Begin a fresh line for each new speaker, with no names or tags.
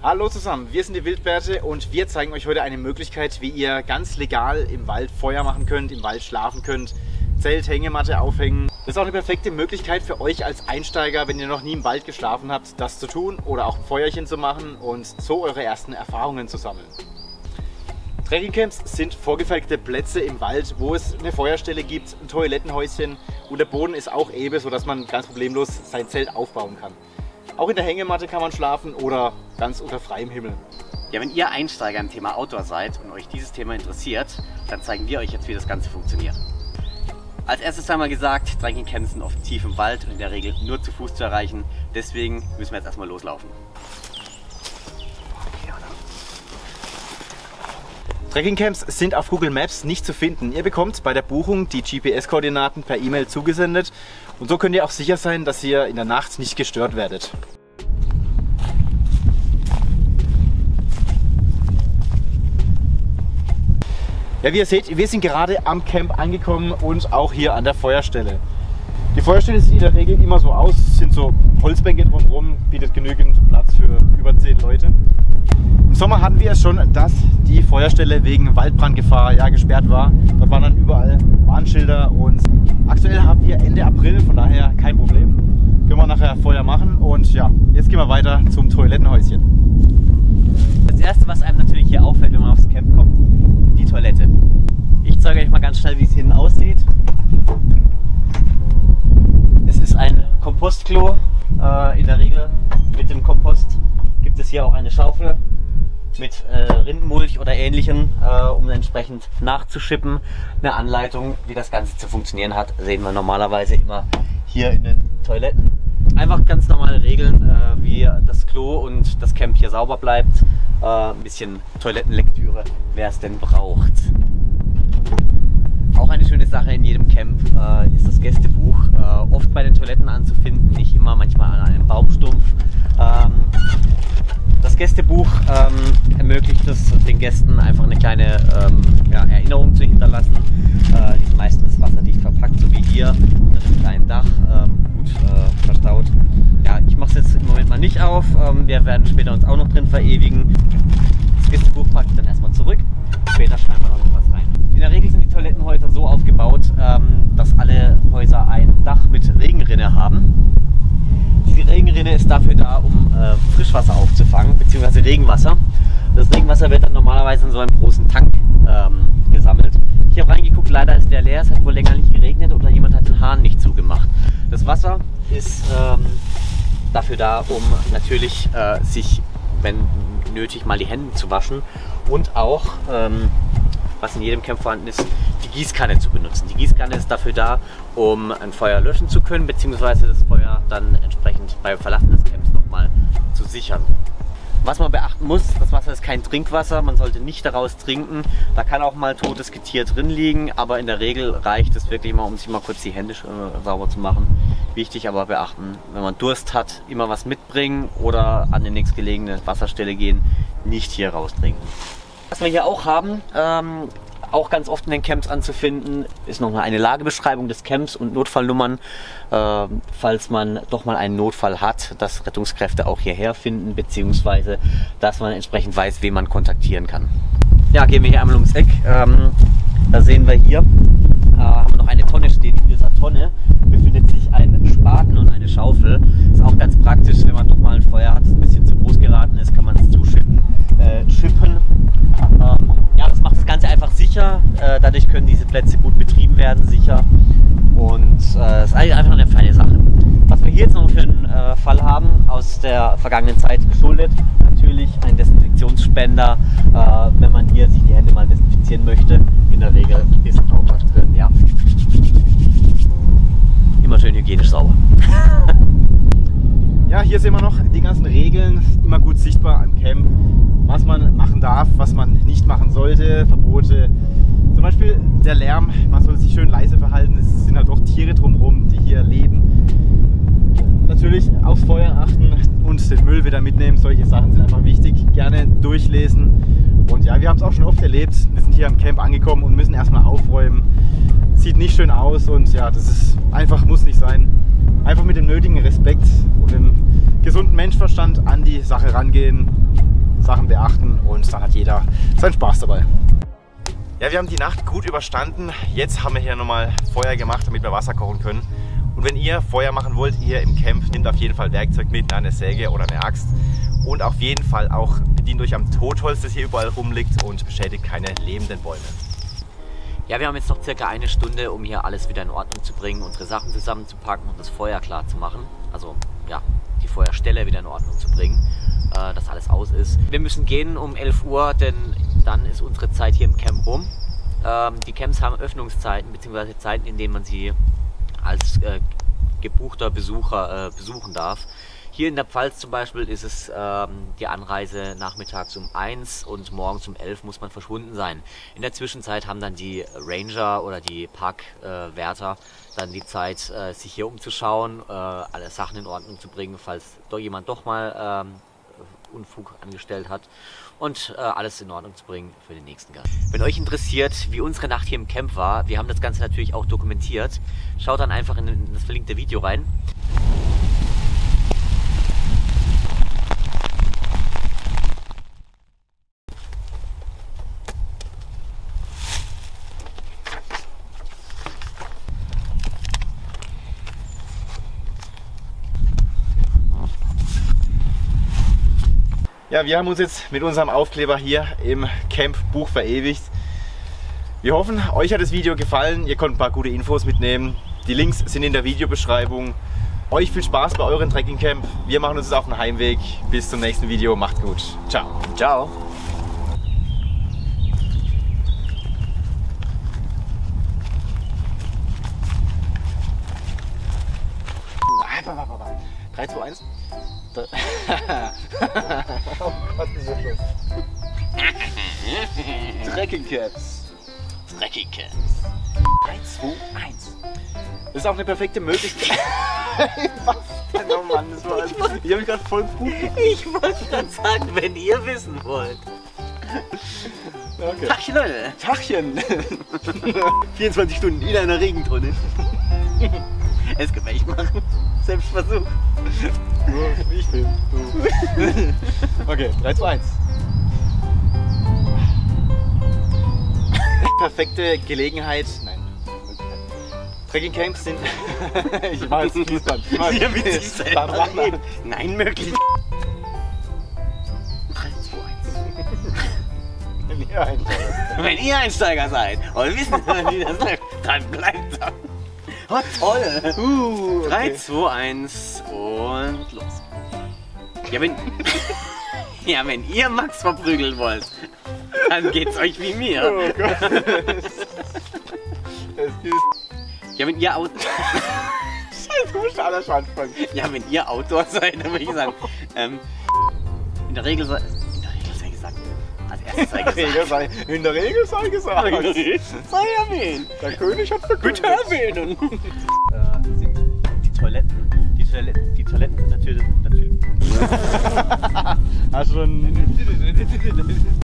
Hallo zusammen, wir sind die Wildbärte und wir zeigen euch heute eine Möglichkeit, wie ihr ganz legal im Wald Feuer machen könnt, im Wald schlafen könnt, Zelt, Hängematte aufhängen. Das ist auch eine perfekte Möglichkeit für euch als Einsteiger, wenn ihr noch nie im Wald geschlafen habt, das zu tun oder auch ein Feuerchen zu machen und so eure ersten Erfahrungen zu sammeln. Trekkingcamps sind vorgefertigte Plätze im Wald, wo es eine Feuerstelle gibt, ein Toilettenhäuschen und der Boden ist auch eben, sodass man ganz problemlos sein Zelt aufbauen kann. Auch in der Hängematte kann man schlafen oder ganz unter freiem Himmel.
Ja, wenn ihr Einsteiger im Thema Outdoor seid und euch dieses Thema interessiert, dann zeigen wir euch jetzt, wie das Ganze funktioniert. Als erstes einmal gesagt, Trekkingcamps sind oft tief im Wald und in der Regel nur zu Fuß zu erreichen. Deswegen müssen wir jetzt erstmal loslaufen.
Trekkingcamps sind auf Google Maps nicht zu finden. Ihr bekommt bei der Buchung die GPS-Koordinaten per E-Mail zugesendet und so könnt ihr auch sicher sein, dass ihr in der Nacht nicht gestört werdet. Ja, wie ihr seht, wir sind gerade am Camp angekommen und auch hier an der Feuerstelle. Die Feuerstelle sieht in der Regel immer so aus, es sind so Holzbänke drumherum, bietet genügend Platz für über 10 Leute. Im Sommer hatten wir es schon, dass die Feuerstelle wegen Waldbrandgefahr gesperrt war. Dort waren dann überall Warnschilder und aktuell haben wir Ende April, von daher kein Problem. Können wir nachher Feuer machen und ja, jetzt gehen wir weiter zum Toilettenhäuschen.
Das erste, was einem natürlich hier auffällt, wenn man aufs Camp kommt, die Toilette. Ich zeige euch mal ganz schnell, wie es hinten aussieht. Es ist ein Kompostklo. In der Regel mit dem Kompost gibt es hier auch eine Schaufel mit Rindenmulch oder ähnlichem, um entsprechend nachzuschippen. Eine Anleitung, wie das Ganze zu funktionieren hat, sehen wir normalerweise immer hier in den Toiletten. Einfach ganz normale Regeln, wie das Klo und das Camp hier sauber bleibt. Ein bisschen Toilettenlektüre, wer es denn braucht. Auch eine schöne Sache in jedem Camp ist das Gästebuch. Oft bei den Toiletten anzufinden, nicht immer, manchmal an einem Baumstumpf. Das Gästebuch ermöglicht es den Gästen einfach eine kleine Erinnerung zu hinterlassen. Die sind meistens wasserdicht verpackt, so wie hier, unter einem kleinen Dach, gut verstaut. Ja, ich mache es jetzt im Moment mal nicht auf. Wir werden später uns auch noch drin verewigen. Das Gästebuch packe ich dann erstmal zurück. Später schreiben wir noch was rein. In der Regel sind die Toilettenhäuser so aufgebaut, dass alle Häuser ein Dach mit Regenrinne haben. Die Regenrinne ist dafür da, um Frischwasser aufzufangen, bzw. Regenwasser. Das Regenwasser wird dann normalerweise in so einem großen Tank gesammelt. Ich habe reingeguckt, leider ist der leer, es hat wohl länger nicht geregnet oder jemand hat den Hahn nicht zugemacht. Das Wasser ist dafür da, um natürlich sich, wenn nötig, mal die Hände zu waschen und auch, was in jedem Camp vorhanden ist, die Gießkanne zu benutzen. Die Gießkanne ist dafür da, um ein Feuer löschen zu können, beziehungsweise das Feuer dann entsprechend beim Verlassen des Camps nochmal zu sichern. Was man beachten muss, das Wasser ist kein Trinkwasser, man sollte nicht daraus trinken. Da kann auch mal totes Getier drin liegen, aber in der Regel reicht es wirklich mal, um sich mal kurz die Hände sauber zu machen. Wichtig aber beachten, wenn man Durst hat, immer was mitbringen oder an die nächstgelegene Wasserstelle gehen, nicht hier raus trinken. Was wir hier auch haben, auch ganz oft in den Camps anzufinden, ist nochmal eine Lagebeschreibung des Camps und Notfallnummern, falls man doch mal einen Notfall hat, dass Rettungskräfte auch hierher finden, beziehungsweise dass man entsprechend weiß, wen man kontaktieren kann. Ja, gehen wir hier einmal ums Eck. Da sehen wir hier, haben wir noch eine Tonne stehen. In dieser Tonne befindet sich ein Spaten und eine Schaufel. Ist auch ganz praktisch, wenn man doch mal ein Feuer hat, das ein bisschen zu groß geraten ist, kann man es zuschippen. Ja, das macht das Ganze einfach sicher. Dadurch können diese Plätze gut betrieben werden, sicher. Und es ist einfach eine feine Sache. Was wir hier jetzt noch für einen Fall haben, aus der vergangenen Zeit geschuldet, natürlich ein Desinfektionsspender, wenn man hier sich die Hände mal desinfizieren möchte. In der Regel ist auch was drin, ja. Immer schön hygienisch sauber.
Ja, hier sehen wir noch die ganzen Regeln, immer gut sichtbar am Camp, was man machen darf, was man nicht machen sollte, Verbote. Zum Beispiel der Lärm, man soll sich schön leise verhalten, es sind halt doch Tiere drumherum, die hier leben. Natürlich aufs Feuer achten und den Müll wieder mitnehmen, solche Sachen sind einfach wichtig. Gerne durchlesen. Und ja, wir haben es auch schon oft erlebt, wir sind hier am Camp angekommen und müssen erstmal aufräumen. Sieht nicht schön aus und ja, das ist einfach, muss nicht sein. Einfach mit dem nötigen Respekt und dem gesunden Menschenverstand an die Sache rangehen. Sachen beachten und dann hat jeder seinen Spaß dabei. Ja, wir haben die Nacht gut überstanden. Jetzt haben wir hier nochmal Feuer gemacht, damit wir Wasser kochen können. Und wenn ihr Feuer machen wollt, hier im Camp, nehmt auf jeden Fall Werkzeug mit, eine Säge oder eine Axt. Und auf jeden Fall auch bedient euch am Totholz, das hier überall rumliegt, und beschädigt keine lebenden Bäume.
Ja, wir haben jetzt noch circa eine Stunde, um hier alles wieder in Ordnung zu bringen, unsere Sachen zusammenzupacken und das Feuer klar zu machen. Also ja, die Feuerstelle wieder in Ordnung zu bringen, dass alles aus ist. Wir müssen gehen um 11 Uhr, denn dann ist unsere Zeit hier im Camp rum. Die Camps haben Öffnungszeiten bzw. Zeiten, in denen man sie als gebuchter Besucher besuchen darf. Hier in der Pfalz zum Beispiel ist es die Anreise nachmittags um 1 und morgens um 11 muss man verschwunden sein. In der Zwischenzeit haben dann die Ranger oder die Parkwärter dann die Zeit, sich hier umzuschauen, alle Sachen in Ordnung zu bringen, falls doch jemand doch mal Unfug angestellt hat, und alles in Ordnung zu bringen für den nächsten Gast. Wenn euch interessiert, wie unsere Nacht hier im Camp war, wir haben das Ganze natürlich auch dokumentiert, schaut dann einfach in das verlinkte Video rein.
Ja, wir haben uns jetzt mit unserem Aufkleber hier im Camp-Buch verewigt. Wir hoffen, euch hat das Video gefallen. Ihr konnt ein paar gute Infos mitnehmen. Die Links sind in der Videobeschreibung. Euch viel Spaß bei euren Trekkingcamp. Wir machen uns jetzt auf den Heimweg. Bis zum nächsten Video. Macht's gut. Ciao.
Ciao.
Nein, 3, 2, 1. Oh Gott, ist das los. Trekkingcaps.
Trekkingcaps.
3, 2, 1. Das ist auch eine perfekte Möglichkeit. Was denn? Oh Mann, das war ich habe mich gerade voll gut.
Ich wollte gerade sagen, wenn ihr wissen wollt.
Okay.
Tachchen, Leute.
Tachchen.
24 Stunden in einer Regentonne. Es kann ich machen. Selbstversuch.
Ich bin. Okay, 3, 2, 1. Perfekte Gelegenheit. Nein. Trekkingcamps sind. Ich mache jetzt Fließband.
Hier mit sich selber reden. Nein, möglich. 3, 2, 1. Wenn ihr Einsteiger seid und wissen, wie das läuft, dann bleibt da. Oh, toll! 3, 2, 1 und los. Ja, wenn ihr Max verprügeln wollt, dann geht's euch wie mir.
Oh Gott.
Ja, wenn ihr
Scheiße, du musst alles anfangen.
Ja, wenn ihr Outdoor seid, dann würde ich sagen, in der Regel sei gesagt. Als erstes sei gesagt.
In der Regel sei gesagt.
Sei erwähnt.
Der König hat verkündet.
Bitte erwähnen. Sind die Toiletten. Die Toiletten sind natürlich.
Hast du schon